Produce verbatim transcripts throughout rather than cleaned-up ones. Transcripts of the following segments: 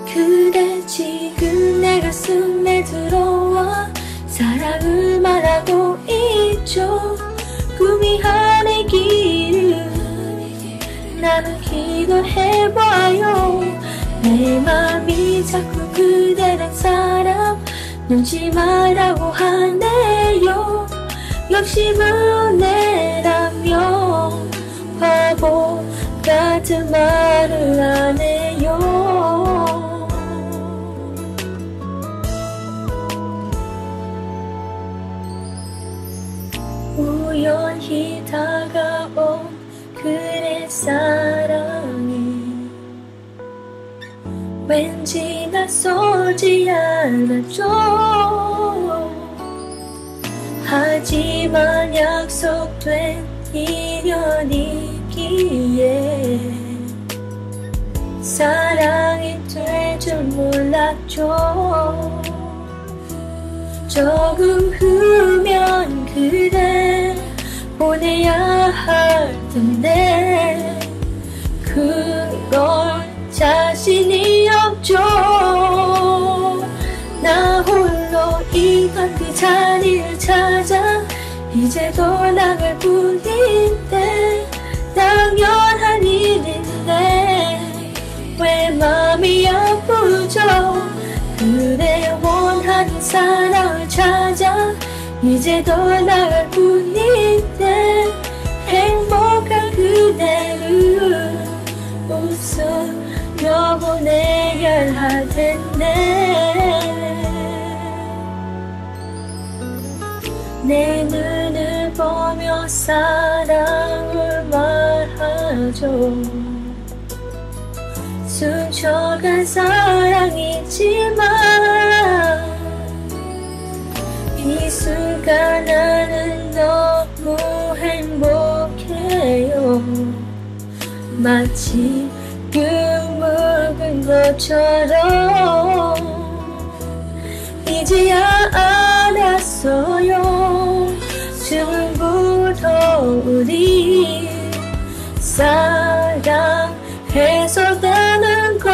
그대 지금 내 가슴에 들어와 사랑을 말하고 있죠. 꿈이 하늘 길을 나는 기도해봐요. 내 맘이 자꾸 그대란 사람 눈치 말라고 하네요. 욕심은 내라며 바보 같은 말을 안 해요. 우연히 다가온 그대 사랑이 왠지 낯설지 않았죠. 하지만 약속된 인연이기에 사랑이 될 줄 몰랐죠. 조금 후면 그대 보내야 할 텐데 그럴 자신이 없죠. 나 홀로 이건 그 자리를 찾아 이제 돌아갈 뿐인데 당연한 일인데 왜 마음이 아프죠. 그대 원하는 사랑을 찾아 이제 돌아갈 뿐인데 행복한 그대를 웃으며 보내야 할 텐데 내 눈을 보며 사랑을 말하죠. 스쳐간 사랑이지만 이 순간 나는 너무 행복해요. 마치 그 묵은 것처럼 이제야 알았어요. 지금부터 우리 사랑해서 되는 건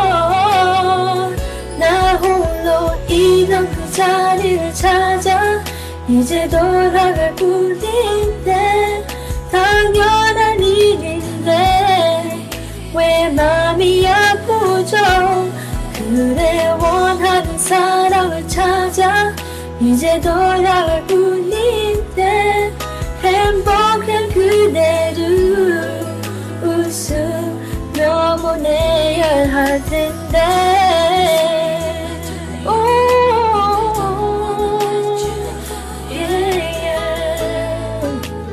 나 홀로 이던 그 자리를 찾아 이제 돌아갈 뿐인데 당연한 일인데 왜 맘이 아프죠. 그대 원하는 사랑을 찾아 이제 돌아갈 뿐인데 행복한 그대를 웃으며 보내야 할 텐데 오, yeah, yeah.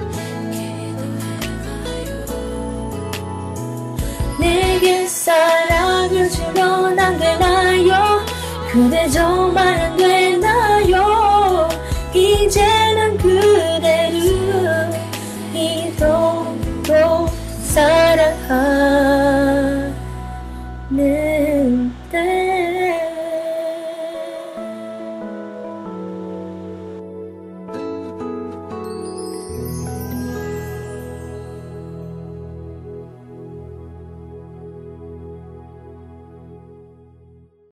내게 사랑을 주면 안 되나요. 그대 정말 안 돼